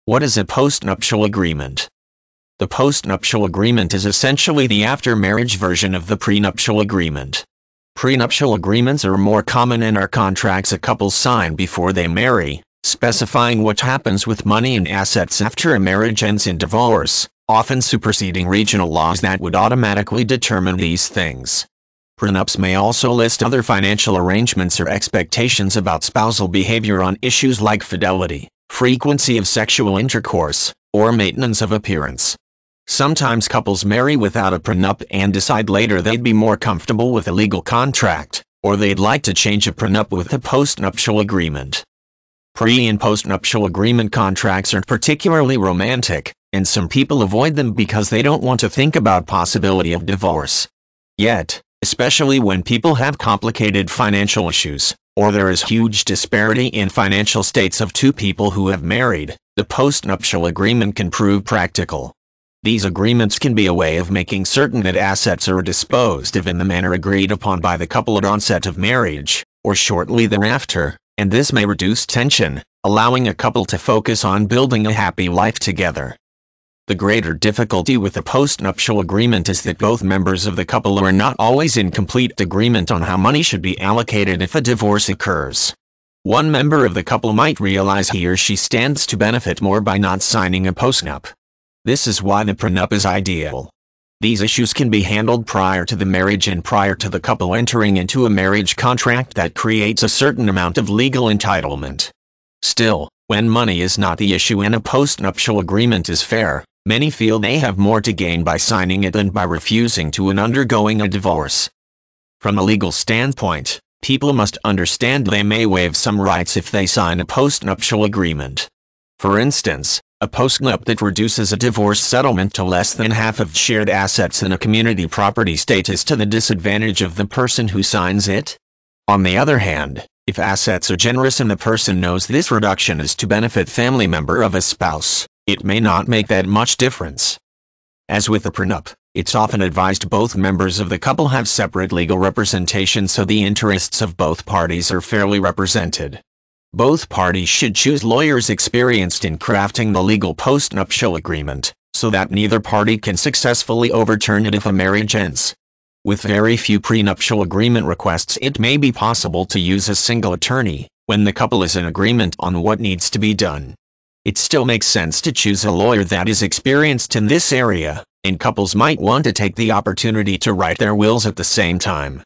What is a postnuptial agreement? The postnuptial agreement is essentially the after-marriage version of the prenuptial agreement. Prenuptial agreements are more common and are contracts a couple sign before they marry, specifying what happens with money and assets after a marriage ends in divorce, often superseding regional laws that would automatically determine these things. Prenups may also list other financial arrangements or expectations about spousal behavior on issues like fidelity, frequency of sexual intercourse, or maintenance of appearance. Sometimes couples marry without a prenup and decide later they'd be more comfortable with a legal contract, or they'd like to change a prenup with a postnuptial agreement. Pre- and postnuptial agreement contracts are particularly romantic, and some people avoid them because they don't want to think about possibility of divorce. Yet, especially when people have complicated financial issues, or there is huge disparity in financial states of two people who have married, the postnuptial agreement can prove practical. These agreements can be a way of making certain that assets are disposed of in the manner agreed upon by the couple at onset of marriage, or shortly thereafter, and this may reduce tension, allowing a couple to focus on building a happy life together. The greater difficulty with a postnuptial agreement is that both members of the couple are not always in complete agreement on how money should be allocated if a divorce occurs. One member of the couple might realize he or she stands to benefit more by not signing a postnup. This is why the prenup is ideal. These issues can be handled prior to the marriage and prior to the couple entering into a marriage contract that creates a certain amount of legal entitlement. Still, when money is not the issue and a postnuptial agreement is fair, many feel they have more to gain by signing it than by refusing to and undergoing a divorce. From a legal standpoint, people must understand they may waive some rights if they sign a postnuptial agreement. For instance, a postnup that reduces a divorce settlement to less than half of shared assets in a community property state is to the disadvantage of the person who signs it. On the other hand, if assets are generous and the person knows this reduction is to benefit family member of a spouse, it may not make that much difference. As with a prenup, it's often advised both members of the couple have separate legal representation so the interests of both parties are fairly represented. Both parties should choose lawyers experienced in crafting the legal postnuptial agreement, so that neither party can successfully overturn it if a marriage ends. With very few prenuptial agreement requests, it may be possible to use a single attorney, when the couple is in agreement on what needs to be done. It still makes sense to choose a lawyer that is experienced in this area, and couples might want to take the opportunity to write their wills at the same time.